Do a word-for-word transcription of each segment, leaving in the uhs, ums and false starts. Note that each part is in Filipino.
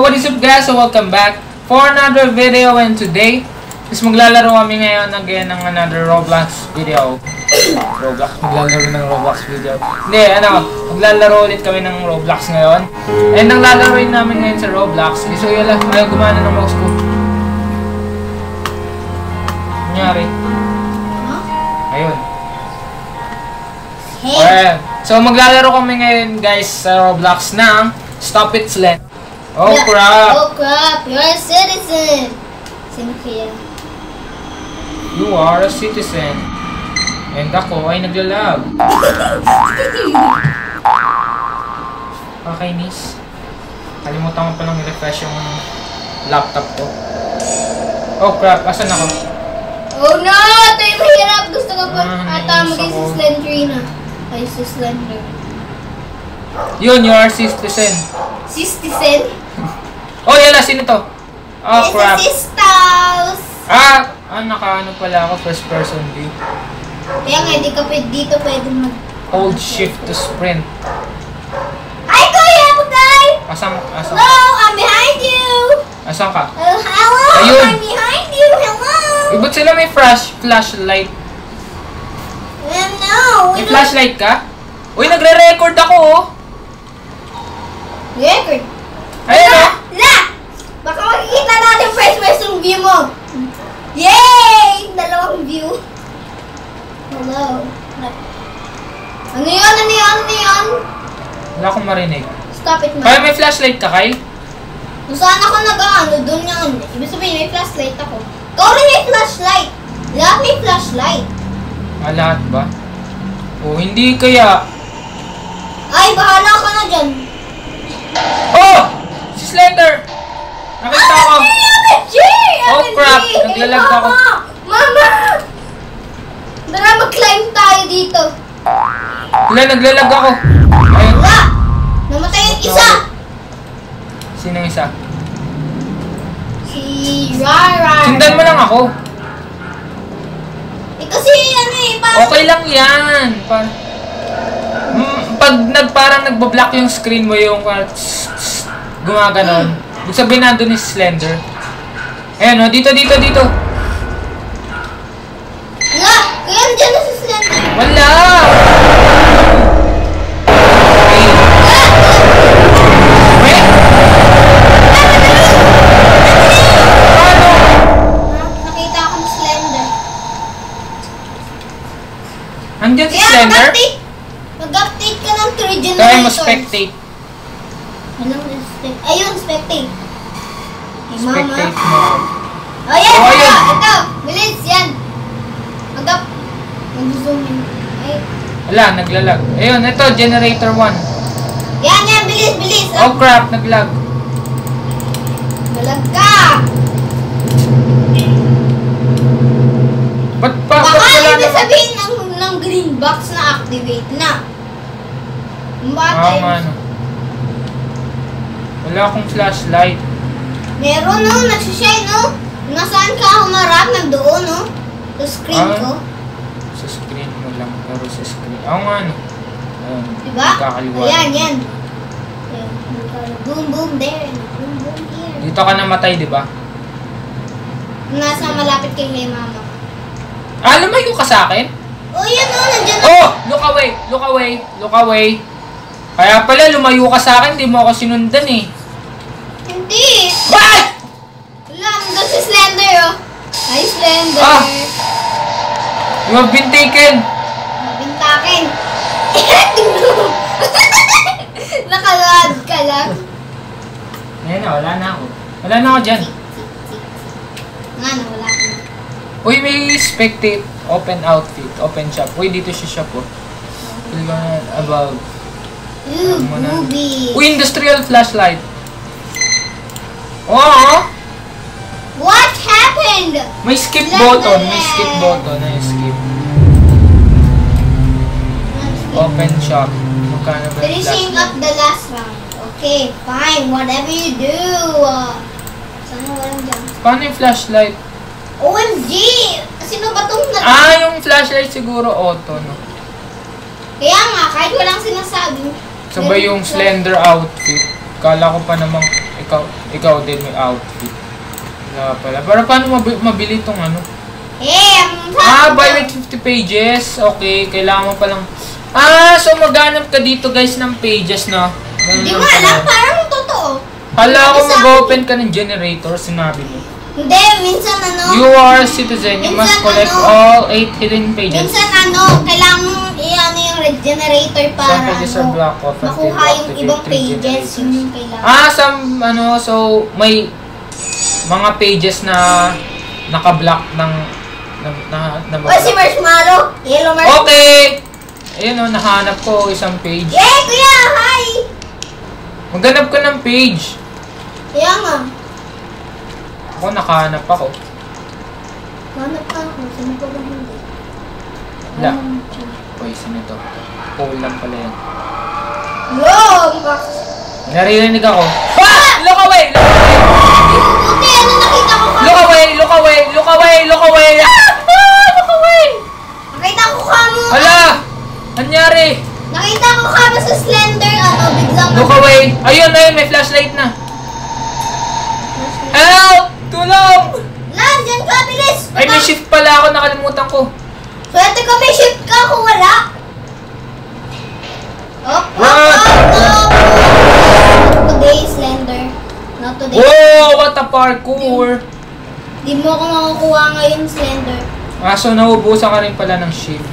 what is up guys? So welcome back for another video, and today is maglalaro kami ngayon again ng another Roblox video. Roblox, maglalaro ng Roblox video. Hindi, ano, maglalaro ulit kami ng Roblox ngayon. And ang lalaroin namin ngayon sa Roblox is, so yun lang, ayaw gumana ng mouse ko. Nangyari. Ayun. Alright. So maglalaro kami ngayon guys sa Roblox ng Stop It Slend. Oh yeah. Crap! Oh crap! You're a citizen! Sino kaya? You are a citizen. And ako ay naglalag. Kakainis. Kalimutan ko palang i-refresh yung laptop ko. Oh crap! Asan ako? Oh no! Ito yung mahirap! Gusto ko pa ah, ata maging si Slendrina. Ay, si Slender. Yun, you are citizen. Citizen? Oh, yala, sino to? Oh, yes, crap. Sisters! Ah! Ah, naka-ano pala ako, first person view. Kaya nga, di ka pwede dito pwede mag... Hold shift to sprint. Ay, kuya! Bugay! Asang, asang? Hello! I'm behind you! Asan ka? Oh, hello! Ayun. I'm behind you! Hello! Eh, ba't sila may flash, flashlight? Um, no! May flashlight ka? Uy, nagre-record ako, oh! Record? Ayun, oh! La! Baka makikita natin first person view mo! Yay! Dalawang view. Hello. Ano yun? Ano yun? Ano yun? Wala akong marinig. Stop it, man. Kaya may flashlight ka, Kyle? Kung saan ako nag-ano, doon yan. Ibig sabihin, may flashlight ako. Ikaw rin may flashlight. Lahat may flashlight. Ah, lahat ba? Oh, hindi kaya. Ay, bahala ka na dyan. Oh! Si Slender! Nakita ko! Oh crap! Naglalag ako. Mama! Tara, mag-climb tayo dito. Wala, naglalag ako. Ayun. Wala! Namatay yung isa! Sino yung isa? Si Rara. Sundan mo lang ako. Eh kasi ano eh, parang... Okay lang yan. Par mm, pag nag, parang nagbablock yung screen mo yung uh, gumaganon. Hmm. Ibig sabihin nandun is Slender. Ayan o, dito, dito, dito. Wala! Kaya nandiyan na si Slender. Wala! Wait! Paano? Ha? Nakita ako ni Slender. Andiyan si Kaya Slender? mag-update. Mag-update ka ng three generators. Kaya mo spectate. Anong spectate? Ayun, spectate. Hey, mama. Spectate mo. Oh, yan! Oh, ito! yan. Ito! Bilis! Yan! Mag-up. Mag-zoom in. Ay. Wala, naglalag. Ayun, ito, generator one. Yan, yan! Bilis! Bilis! Oh crap, naglag. Malag ka! Ba't pa? Baka Ba't wala ibig na? sabihin ng, ng green box na activate na. Yung bata Ah, yun. man. Wala akong flashlight. Meron no, nagsishine no. Nasaan ka humarap? Nandoon no. Sa screen Ah. ko. Sa screen mo lang, pero sa screen. Oo nga, no. Ayun. Diba? Kakaliwa. Ayan, yan. Ayan. Boom, boom there. Boom, boom here. Dito ka namatay, di ba? Nasa malapit kay hey mama. Ah, lumayo ka sa akin? Oh, yan no. Nandiyan na. Oh! Look away! Look away! Look away! Kaya pala, lumayo ka sa akin, di mo ako sinundan eh. Hindi. What? Wala, nandun si Slender oh. Hi, Slender. Ah. You have been taken! Mabintakin. Nakalad ka lang. Ayun na, wala na ako. Wala na ako dyan. Nga na, wala ka na. Uy, may spectate. Open outfit. Open shop. Uy, dito siya shop oh. Click on above. Ooh, Ano mo na? boobies. Uy, industrial flashlight. Oo! What happened? May skip Slender button. May Land. skip button. Ay, skip. Open shop. Magkano ba yung Finishing flashlight? up the last round. Okay, fine. Whatever you do. Uh, sana walang dyan. Paano yung flashlight? O M G! Sino ba itong... Ah, yung flashlight siguro auto, no? Kaya nga, kahit walang sinasabi. Sabay yung slender outfit. Kala ko pa namang ikaw, ikaw din may outfit. Wala pala. Pero paano mabi mabili itong ano? Eh, ang Ah, buy with fifty pages. Okay, kailangan mo palang... Ah, so maghanap ka dito guys ng pages, no? Hindi mo alam, parang totoo. Hala ko mag-open ka ng generator, sinabi mo. Hindi, minsan ano. You are a citizen. You must Minsan collect ano, all eight hidden pages. Minsan ano, kailangan mong i-ano yung generator para Some pages are ano, block off until makuha you yung activate ibang three pages. generators. Yun yung kailangan. Ah, some, ano, so, may mga pages na naka-block ng, na, na, na, O, si Marshmallow. Yellow Marshmallow. Okay! Ayun o, nahanap ko isang page. Yay, kuya! Hi! Maghanap ka ng page. Kaya nga. Ako, nakahanap ako. Hanap ka ako. Sino pa ba hindi? Wala. Poison ito. Pole lang pala yan. Long! Naririnig ako. Ah! Look away! Look away! Buti, ano nakita ko ka? Look away! Look away! Look away! Look away! Ah! Look away! Nakita ko ka mo. Hala! Anyari? Nakita ko ka mo sa Slender. Ano, biglang... Look away! Ayun, ayun! May flashlight na. Help! Tulong! Lan, dyan ka, bilis! Ay, may shift pala ako. Nakalimutan ko. Swerte ko may shift ka kung wala. Op, op, What? op, op. Today, Slender. Not today. Whoa! What a parkour! Di mo ako makukuha ngayon, Slender. Ah, so naubusan ka rin pala ng shift.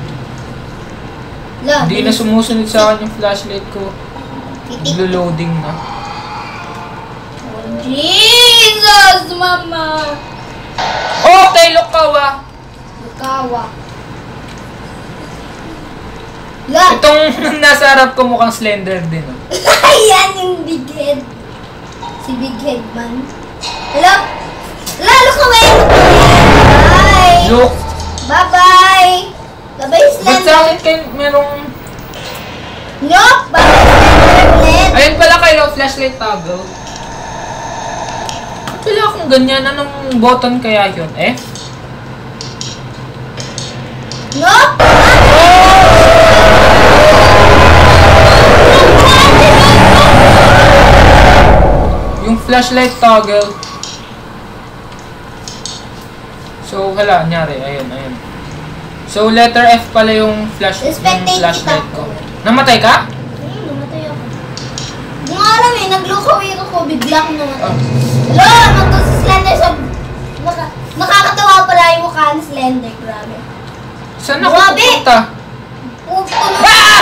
La, Hindi na sumusunod sa akin yung flashlight ko. Titik. Naglo-loading na. Oh, Jesus, Mama! Okay, look ka ah. Lukawa. La! Itong nasa harap ko mukhang slender din. Oh. Ayan yung big head. Si Big Head Man. Hello? La, look away! Look away! Bye! Look! Bye-bye! Bye-bye, Ba't sa Slender! akin kayo merong... Nope! Bye-bye, Ayun pala kayo, flashlight toggle. Ba't pala akong ganyan? Anong button kaya yun? Eh? Nope! Yung flashlight toggle. So, hala, nyari. Ayun, ayun. So, letter F pala yung flash yung Spectate flashlight kita. ko. Namatay ka? Hmm, namatay ako. Hindi nga alam eh, nag-look away ako, bigla akong namatay. Oh. Hello, magto si Slender sa... Naka, nakakatawa pala yung mukha ni Slender, grabe. Saan ako Grabe! pupunta? Pupuno. Ah!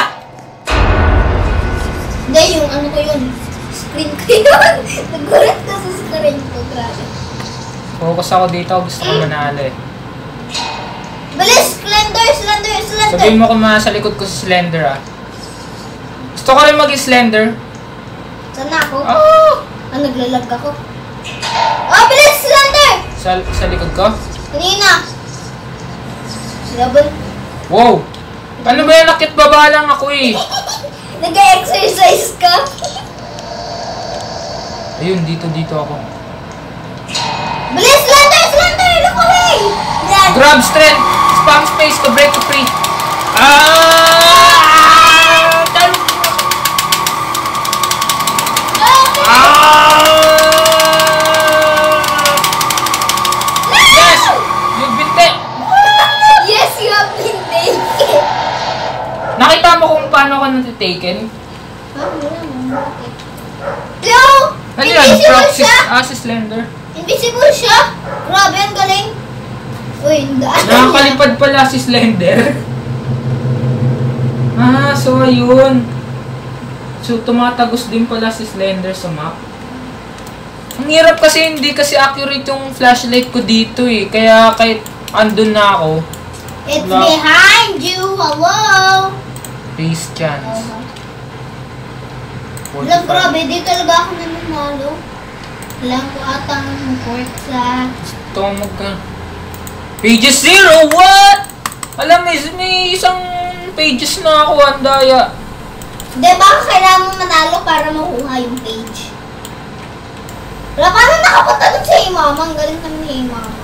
Hindi, yung ano ko yun. Screen ko yun. Nagulat ka sa screen ko, grabe. Focus ako dito. Gusto ko manalo eh. Bilis! Slender! Slender! Slender! Sabihin mo kung sa likod ko si Slender ah. Gusto ko rin mag-slender. Saan na ako? Oh! Ah, naglalag ako. Oh, bilis! Slender! Sa, sa likod ko? Kanina. Laban. Wow! Ano ba yan? Nakit baba lang ako eh. Nag-exercise ka? Ayun, dito, dito ako. Bilis! Slender! Slender! Look away! Yan. Grab strength! Spam space to break free! Ah! Tal- Ah! Yes! Yung binte! Yes, you have been taken. Nakita mo kung paano ako natitaken? Ah, wala mo. Yo! Ano yan? Invisible Proxy siya! ah, si Slender. Invisible siya! Grabe, ang galing. Uy, ang daan. Nakakalipad pala si Slender. Ah, so ayun. So tumatagos din pala si Slender sa map. Ang hirap kasi hindi kasi accurate yung flashlight ko dito eh. Kaya kahit andun na ako, It's Wala. behind you. Hello. face chance. Alam, grabe. Di talaga ako nananalo. Alam ko atang mag-work sa... Gusto ko magka... Pages zero? What? Alam, may, may isang pages na ako, andaya. Hindi, baka kailangan mo manalo para makuha yung page. Wala, paano nakapunta dun sa imama? Ang galing naman ni imama.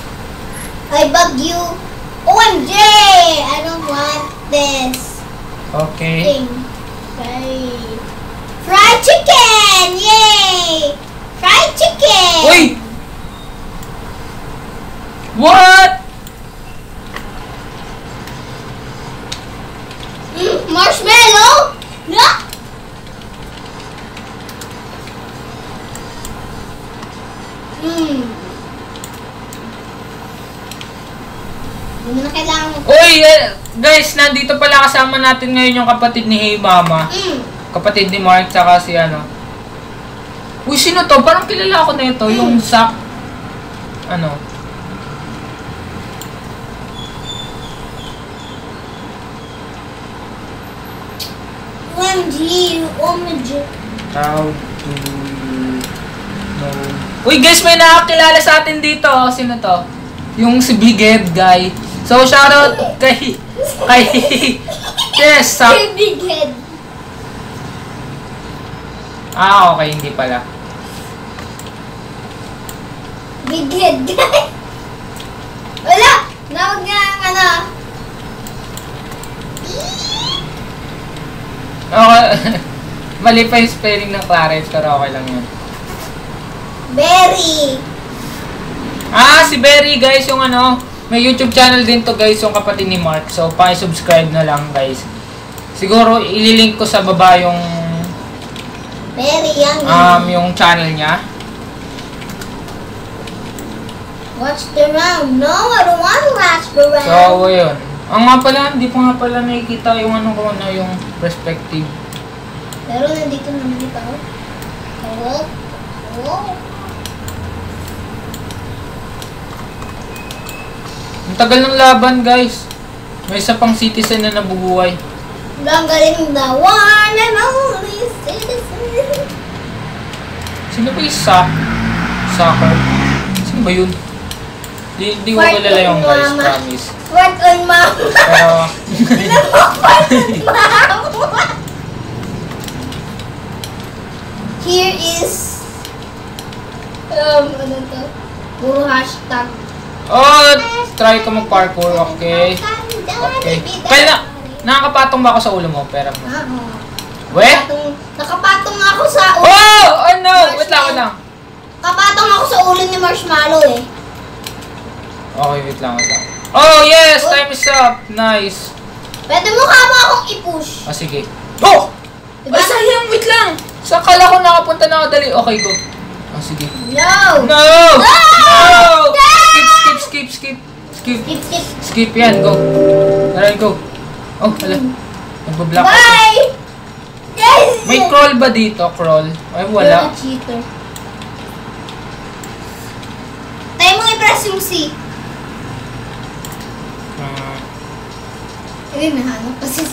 I bug you. O M G! I don't want this. Okay. Thing. Okay. Fried chicken! Yay! Fried chicken! Uy! What? Mm, marshmallow? No! Mm. Hindi mo na kailangan mo. Uy! eh, guys, nandito pala kasama natin ngayon yung kapatid ni Hey Mama. Mm. Kapatid ni Mark, tsaka si ano. Uy, sino to? Parang kilala ko na ito. Yung sak... Ano? O M G, O M G. How do you know? Uy, guys, may nakakilala sa atin dito. Sino to? Yung si Big Head guy. So, shoutout kay... Kay... Yes, sak... Big head. Ah, okay, hindi pala. Big head guy. Wala! Nawag nga ang ano. Okay. Mali pa yung spelling ng Clarence, pero okay lang yun. Berry. Ah, si Berry, guys, yung ano, may YouTube channel din to, guys, yung kapatid ni Mark. So, pa-subscribe na lang, guys. Siguro, ililink ko sa baba yung Berry yan. um, yung channel niya. Watch the round. No, I don't want to watch the round. So, yun. Ang nga pala, hindi ko nga pala nakikita yung ano ko na yung perspective. Pero nandito naman ito. Hello? Hello? Ang tagal ng laban, guys. May isa pang citizen na nabubuhay. Ang galing na one and only citizen. Sino ba yung sa soccer? Sino ba yun? Di, di ko Fart kilala yung on guys, mama. promise. Fart on mama. Pero, Fart on mama. Here is um, ano to? Puro hashtag. oh, try ko mag-parkour, okay? Okay. Kaya na, nakakapatong ba ako sa ulo mo? Pero, Ah, oh. we? Nakapatong, nakapatong ako sa ulo. Oh! Oh no! Wait lang, wait lang. Nakapatong ako sa ulo ni Marshmallow eh. Okay, wait lang, wait lang. Oh, yes! Time is up! Nice. Pwede mo ka mo akong i-push. Ah, sige. Go! Diba? Ay, sayang! Wait lang! Sa kala ko nakapunta na ako dali. Okay, go. Ah, sige. No! No! No! No! No! Skip, skip, skip, skip. Skip. Skip, skip. Skip yan, go. Tara, go. Oh, hala. Nagbablock ako. Bye! Yes! May crawl ba dito? Crawl? Ay, You're wala. a cheater. Tayo mo i-press yung C. Ah, Ay, nahanap pa si C.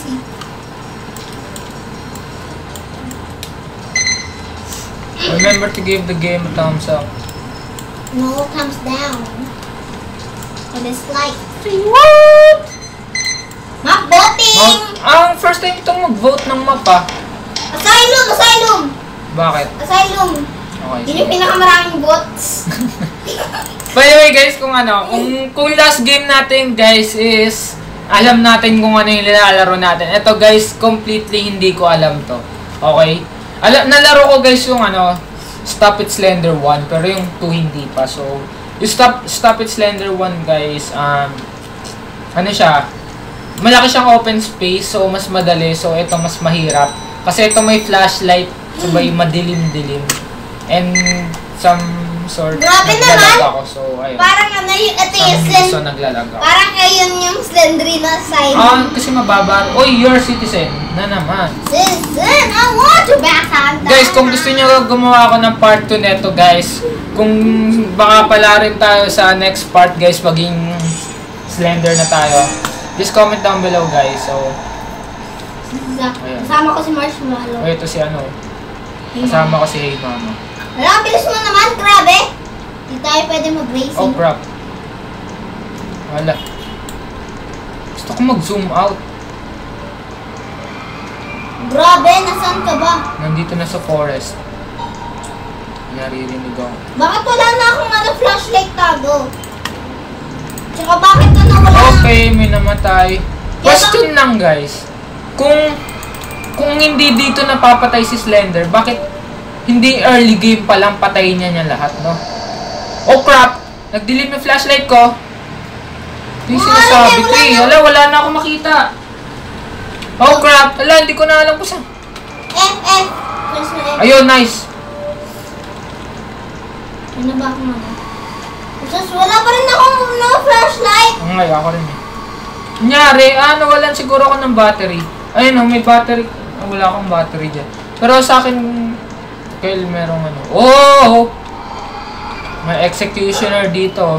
remember to give the game a thumbs up. No, thumbs down. And it's like, What? map voting! Ang first time itong mag-vote ng mapa. Asylum! Asylum! Bakit? Asylum! Okay. Yun yung pinakamaraming votes. By the way guys, kung ano, kung, kung last game natin guys is alam natin kung ano yung nilalaro natin. Ito guys, completely hindi ko alam to. Okay? Alam, nalaro ko guys yung ano, Stop It Slender one, pero yung two hindi pa. So, yung Stop, Stop It Slender one guys, um, ano siya, malaki siyang open space, so mas madali. So, ito mas mahirap. Kasi ito may flashlight, sabay madilim-dilim. And some sort Grabe naglalag naman! ako. So, ayun. Parang ano yung, ito yung Some slend... reason naglalag ako. Parang ayun yung slendry na sign. Ah, kasi mababa. Oy, you're a citizen. Na naman. Citizen, I want to back on Guys, kung gusto niyo gumawa ako ng part two neto, guys, kung baka pala rin tayo sa next part, guys, maging slender na tayo, just comment down below, guys. So, Ayan. Kasama ko si Marshmallow. oh, ito si ano, kasama ko si Hey Mama. Wala, bilis mo naman, grabe. Hindi tayo pwede mag-racing. Oh, crap. Wala. Gusto ko mag-zoom out. Grabe, nasaan ka ba? Nandito na sa forest. Naririnig ako. Bakit wala na akong ano, flashlight tago? Tsaka bakit na nawala na? Okay, may namatay. Question lang, guys. kung kung hindi dito napapatay si Slender, bakit hindi early game pa lang patayin niya niya lahat, no? Oh crap! Nag-delete yung flashlight ko. Ito yung sinasabi ko eh. Wala, wala na akong makita. Oh crap! Wala, hindi ko na alam kung saan. F, F. Press mo F. Ayun, nice. Ano ba ako mga? Tapos wala pa rin akong no flashlight. Ang ngay, ako rin eh. Kunyari, ah, nawalan siguro ako ng battery. Ayun oh, may battery. Ah, wala akong battery dyan. Pero sa akin, Kyle, merong ano. Oh! May executioner dito.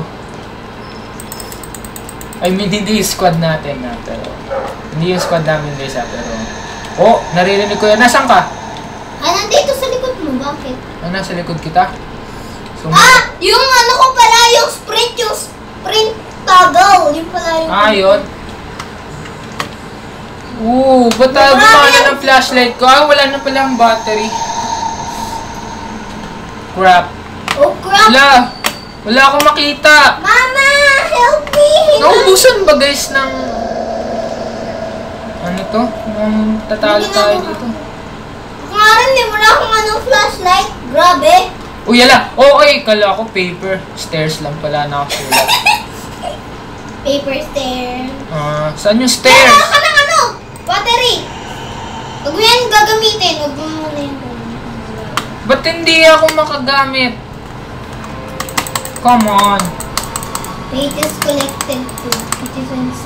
I mean, hindi yung squad natin na, pero hindi yung squad namin guys ah, pero oh, naririnig ko yan. Nasaan ka? Ah, nandito sa likod mo. Bakit? Ah, nasa likod kita. So, Ah! Yung ano ko pala, yung sprint, yung sprint toggle. Yung pala yung... ah, yun. Oo, ba't tayo gumana ng flashlight ko? Ah, wala na pala ang battery. Crap. Oh, crap! Wala. Wala akong makita. Mama! Help me! Naubusan ba guys ng... Ano to? Nang tatalo tayo dito. Kung nga rin, di mo na akong anong flashlight. Grabe! Uy, yala. Oo, ay, kala ko paper. Stairs lang pala nakasulat. Paper stair. Ah, saan yung Meron stairs? ka ng ano? Battery! Huwag mo yan gagamitin. Huwag mo muna yan. Ba't hindi ako makagamit? Come on. Pages collected to citizens.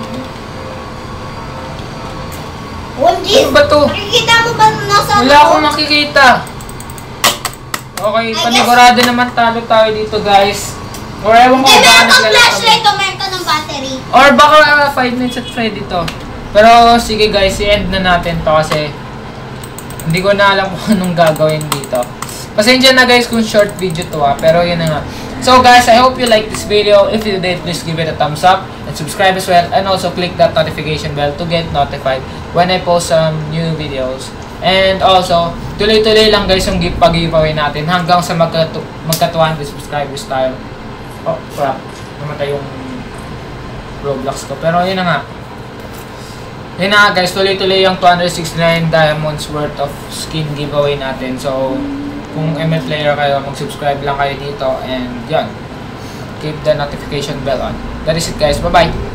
O M G! Ano ba to? Nakikita mo ba nasa Wala akong makikita. Okay, I panigurado naman talo tayo dito guys. Or ewan ko Hindi, baka meron kang naglalaro flashlight kami. o meron ka ng battery. Or baka five minutes at Freddy to. Pero sige guys, i-end na natin to kasi hindi ko na alam kung anong gagawin dito. Pasensya na guys kung short video to ah, pero yun na nga. So guys, I hope you like this video. If you did, please give it a thumbs up and subscribe as well, and also click that notification bell to get notified when I post some new videos. And also, tuloy-tuloy lang guys yung pag-giveaway natin hanggang sa magka magka two hundred subscribers tayo. Oh, crap. Namatay yung Roblox ko. Pero yun na nga. Yun na nga guys, tuloy-tuloy yung two hundred sixty-nine diamonds worth of skin giveaway natin. So, kung M L player kayo, mag-subscribe lang kayo dito. And yun, keep the notification bell on. That is it guys. Bye-bye!